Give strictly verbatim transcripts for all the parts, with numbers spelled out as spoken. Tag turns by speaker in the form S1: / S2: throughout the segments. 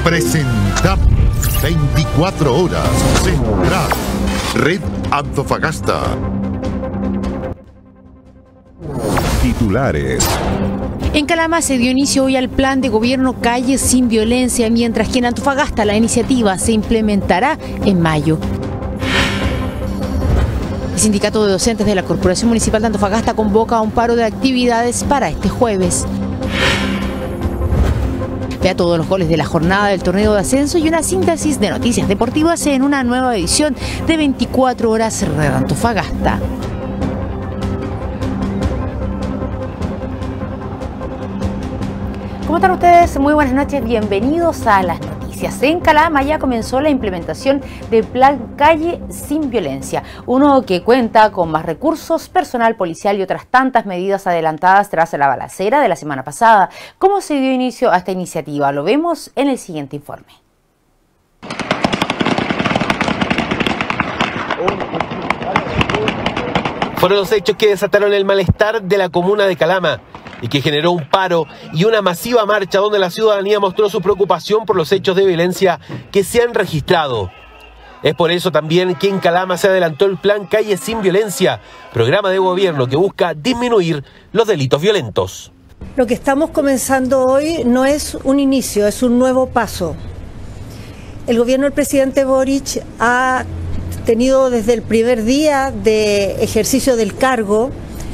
S1: Presentamos veinticuatro horas Central, Red Antofagasta. Titulares.
S2: En Calama se dio inicio hoy al plan de gobierno Calle Sin Violencia, mientras que en Antofagasta la iniciativa se implementará en mayo. El Sindicato de Docentes de la Corporación Municipal de Antofagasta convoca a un paro de actividades para este jueves. Vea todos los goles de la jornada del torneo de ascenso y una síntesis de noticias deportivas en una nueva edición de veinticuatro horas Red Antofagasta. ¿Cómo están ustedes? Muy buenas noches, bienvenidos a las noticias. En Calama ya comenzó la implementación del plan Calle Sin Violencia, uno que cuenta con más recursos, personal policial y otras tantas medidas adelantadas tras la balacera de la semana pasada. ¿Cómo se dio inicio a esta iniciativa? Lo vemos en el siguiente informe.
S3: Fueron los hechos que desataron el malestar de la comuna de Calama y que generó un paro y una masiva marcha donde la ciudadanía mostró su preocupación por los hechos de violencia que se han registrado. Es por eso también que en Calama se adelantó el plan Calle Sin Violencia, programa de gobierno que busca disminuir los delitos violentos.
S4: Lo que estamos comenzando hoy no es un inicio, es un nuevo paso. El gobierno del presidente Boric ha tenido desde el primer día de ejercicio del cargo,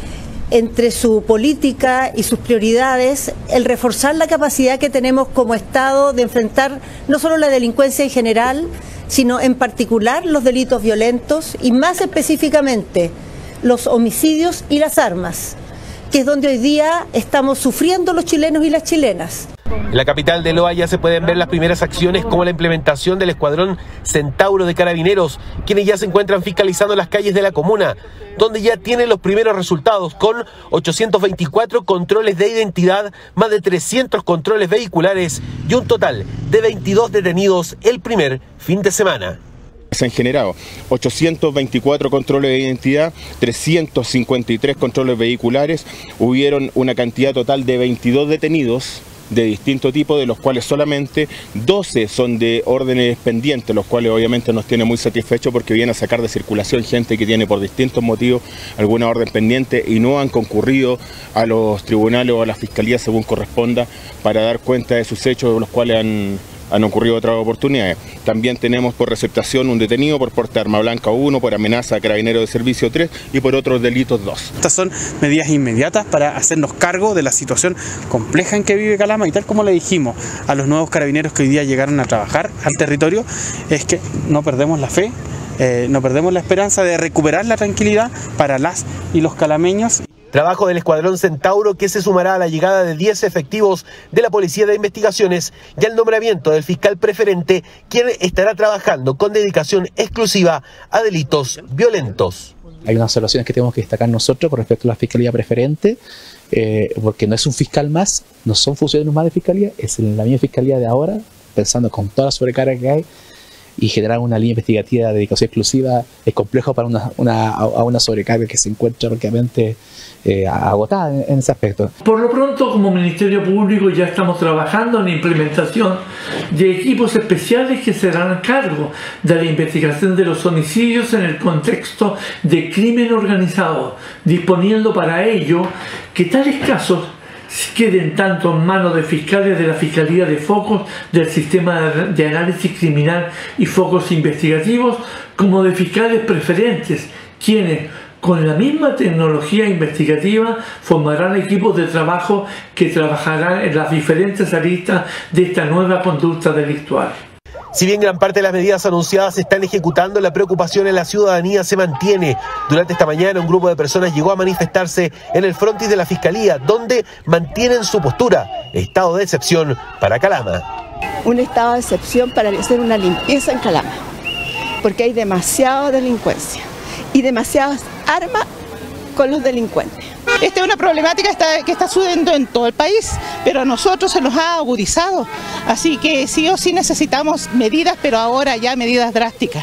S4: entre su política y sus prioridades, el reforzar la capacidad que tenemos como Estado de enfrentar no solo la delincuencia en general, sino en particular los delitos violentos y más específicamente los homicidios y las armas, que es donde hoy día estamos sufriendo los chilenos y las chilenas.
S3: En la capital de Loa ya se pueden ver las primeras acciones como la implementación del escuadrón Centauro de Carabineros, quienes ya se encuentran fiscalizando las calles de la comuna, donde ya tienen los primeros resultados con ochocientos veinticuatro controles de identidad, más de trescientos controles vehiculares y un total de veintidós detenidos el primer fin de semana.
S5: Se han generado ochocientos veinticuatro controles de identidad, trescientos cincuenta y tres controles vehiculares, hubieron una cantidad total de veintidós detenidos de distinto tipo, de los cuales solamente doce son de órdenes pendientes, los cuales obviamente nos tiene muy satisfechos porque viene a sacar de circulación gente que tiene por distintos motivos alguna orden pendiente y no han concurrido a los tribunales o a la fiscalía según corresponda para dar cuenta de sus hechos, los cuales han... han ocurrido otras oportunidades. También tenemos por receptación un detenido por porte de arma blanca uno, por amenaza a carabinero de servicio tres y por otros delitos dos.
S6: Estas son medidas inmediatas para hacernos cargo de la situación compleja en que vive Calama y tal como le dijimos a los nuevos carabineros que hoy día llegaron a trabajar al territorio, es que no perdemos la fe, eh, no perdemos la esperanza de recuperar la tranquilidad para las y los calameños.
S3: Trabajo del escuadrón Centauro que se sumará a la llegada de diez efectivos de la Policía de Investigaciones y al nombramiento del fiscal preferente, quien estará trabajando con dedicación exclusiva a delitos violentos.
S7: Hay unas observaciones que tenemos que destacar nosotros con respecto a la Fiscalía Preferente, eh, porque no es un fiscal más, no son funcionarios más de Fiscalía, es la misma Fiscalía de ahora, pensando con toda la sobrecarga que hay, y generar una línea investigativa de dedicación exclusiva es complejo para una, una, a una sobrecarga que se encuentra prácticamente eh, agotada en, en ese aspecto.
S8: Por lo pronto, como Ministerio Público ya estamos trabajando en la implementación de equipos especiales que serán cargo de la investigación de los homicidios en el contexto de crimen organizado, disponiendo para ello que tales casos queden tanto en manos de fiscales de la Fiscalía de Focos del Sistema de Análisis Criminal y Focos Investigativos, como de fiscales preferentes, quienes con la misma tecnología investigativa formarán equipos de trabajo que trabajarán en las diferentes aristas de esta nueva conducta delictual.
S3: Si bien gran parte de las medidas anunciadas se están ejecutando, la preocupación en la ciudadanía se mantiene. Durante esta mañana un grupo de personas llegó a manifestarse en el frontis de la Fiscalía, donde mantienen su postura, estado de excepción para Calama.
S9: Un estado de excepción para hacer una limpieza en Calama, porque hay demasiada delincuencia y demasiadas armas con los delincuentes.
S10: Esta es una problemática que está, que está sucediendo en todo el país, pero a nosotros se nos ha agudizado, así que sí o sí necesitamos medidas, pero ahora ya medidas drásticas.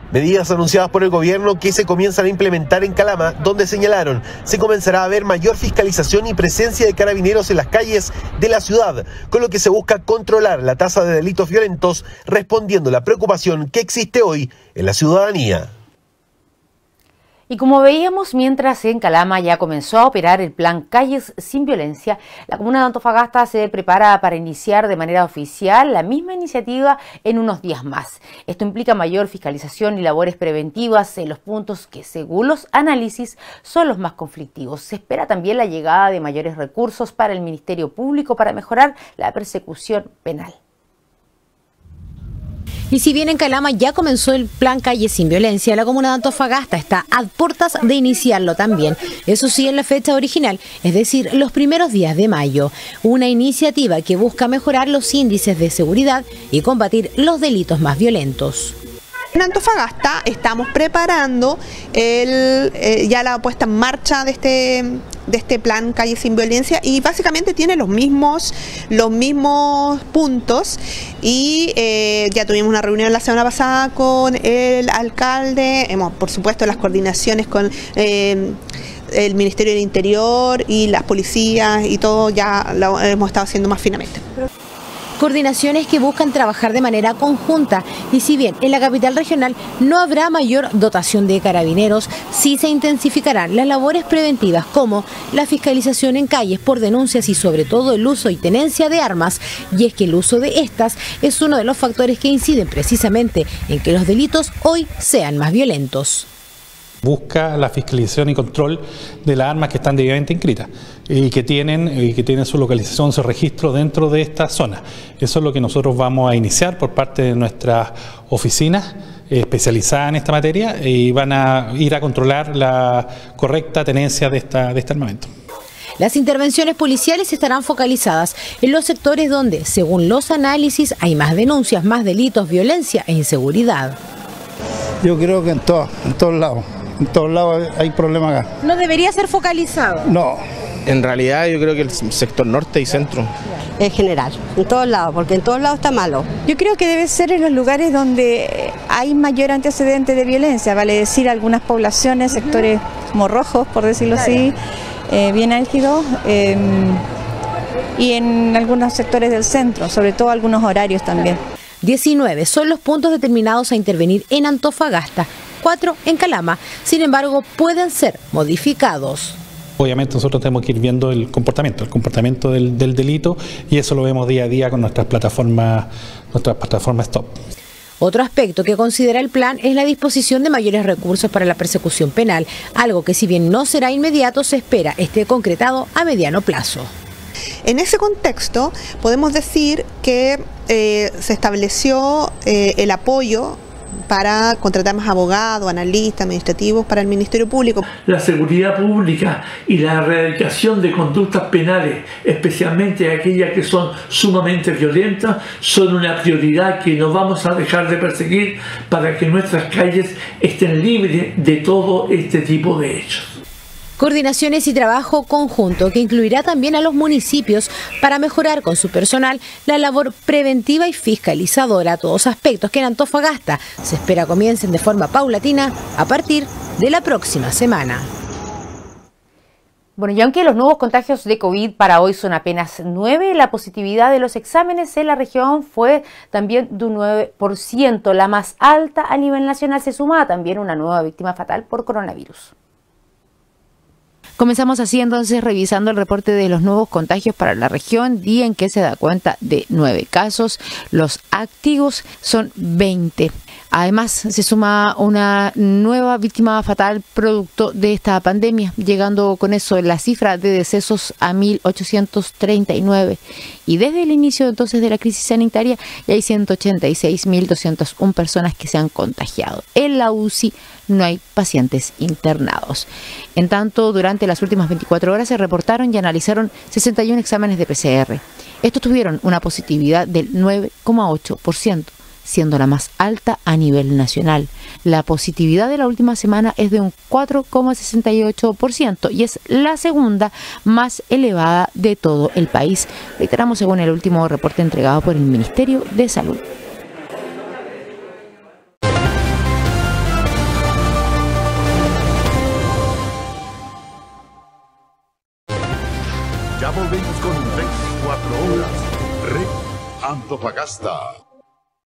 S3: Medidas anunciadas por el gobierno que se comienzan a implementar en Calama, donde señalaron se comenzará a ver mayor fiscalización y presencia de carabineros en las calles de la ciudad, con lo que se busca controlar la tasa de delitos violentos, respondiendo a la preocupación que existe hoy en la ciudadanía.
S2: Y como veíamos, mientras en Calama ya comenzó a operar el plan Calles sin Violencia, la comuna de Antofagasta se prepara para iniciar de manera oficial la misma iniciativa en unos días más. Esto implica mayor fiscalización y labores preventivas en los puntos que, según los análisis, son los más conflictivos. Se espera también la llegada de mayores recursos para el Ministerio Público para mejorar la persecución penal.
S11: Y si bien en Calama ya comenzó el plan Calles sin Violencia, la comuna de Antofagasta está a puertas de iniciarlo también. Eso sí, en la fecha original, es decir, los primeros días de mayo. Una iniciativa que busca mejorar los índices de seguridad y combatir los delitos más violentos.
S12: En Antofagasta estamos preparando el, eh, ya la puesta en marcha de este, de este plan Calles sin Violencia, y básicamente tiene los mismos, los mismos puntos, y eh, ya tuvimos una reunión la semana pasada con el alcalde, hemos, por supuesto las coordinaciones con eh, el Ministerio del Interior y las policías y todo ya lo hemos estado haciendo más finamente.
S11: Coordinaciones que buscan trabajar de manera conjunta, y si bien en la capital regional no habrá mayor dotación de carabineros, sí se intensificarán las labores preventivas como la fiscalización en calles por denuncias y sobre todo el uso y tenencia de armas, y es que el uso de estas es uno de los factores que inciden precisamente en que los delitos hoy sean más violentos.
S6: Busca la fiscalización y control de las armas que están debidamente inscritas y que tienen, y que tienen su localización, su registro dentro de esta zona. Eso es lo que nosotros vamos a iniciar por parte de nuestras oficinas especializadas en esta materia, y van a ir a controlar la correcta tenencia de, esta, de este armamento.
S11: Las intervenciones policiales estarán focalizadas en los sectores donde, según los análisis, hay más denuncias, más delitos, violencia e inseguridad.
S13: Yo creo que en, todo, en todos lados. En todos lados hay problemas acá.
S11: ¿No debería ser focalizado?
S13: No.
S14: En realidad yo creo que el sector norte y centro.
S15: En general, en todos lados, porque en todos lados está malo.
S16: Yo creo que debe ser en los lugares donde hay mayor antecedente de violencia, vale decir algunas poblaciones, sectores como rojos, por decirlo así, eh, bien álgidos, eh, y en algunos sectores del centro, sobre todo algunos horarios también.
S11: diecinueve son los puntos determinados a intervenir en Antofagasta, cuatro en Calama, sin embargo pueden ser modificados.
S6: Obviamente nosotros tenemos que ir viendo el comportamiento, el comportamiento del, del delito, y eso lo vemos día a día con nuestras plataformas, nuestras plataformas Stop.
S11: Otro aspecto que considera el plan es la disposición de mayores recursos para la persecución penal, algo que si bien no será inmediato, se espera esté concretado a mediano plazo.
S12: En ese contexto podemos decir que eh, se estableció eh, el apoyo para contratar más abogados, analistas, administrativos para el Ministerio Público.
S8: La seguridad pública y la erradicación de conductas penales, especialmente aquellas que son sumamente violentas, son una prioridad que no vamos a dejar de perseguir para que nuestras calles estén libres de todo este tipo de hechos.
S11: Coordinaciones y trabajo conjunto que incluirá también a los municipios para mejorar con su personal la labor preventiva y fiscalizadora, todos aspectos que en Antofagasta se espera comiencen de forma paulatina a partir de la próxima semana.
S2: Bueno, y aunque los nuevos contagios de COVID para hoy son apenas nueve, la positividad de los exámenes en la región fue también de un nueve por ciento, la más alta a nivel nacional. Se suma también una nueva víctima fatal por coronavirus. Comenzamos así entonces revisando el reporte de los nuevos contagios para la región, día en que se da cuenta de nueve casos, los activos son veinte. Además se suma una nueva víctima fatal producto de esta pandemia, llegando con eso la cifra de decesos a mil ochocientos treinta y nueve. Y desde el inicio entonces de la crisis sanitaria ya hay ciento ochenta y seis mil doscientas una personas que se han contagiado. En la U C I no hay pacientes internados. En tanto, durante las últimas veinticuatro horas se reportaron y analizaron sesenta y uno exámenes de P C R. Estos tuvieron una positividad del nueve coma ocho por ciento, siendo la más alta a nivel nacional. La positividad de la última semana es de un cuatro coma sesenta y ocho por ciento y es la segunda más elevada de todo el país. Reiteramos según el último reporte entregado por el Ministerio de Salud.
S1: Ya volvemos con veinticuatro horas. Red Antofagasta.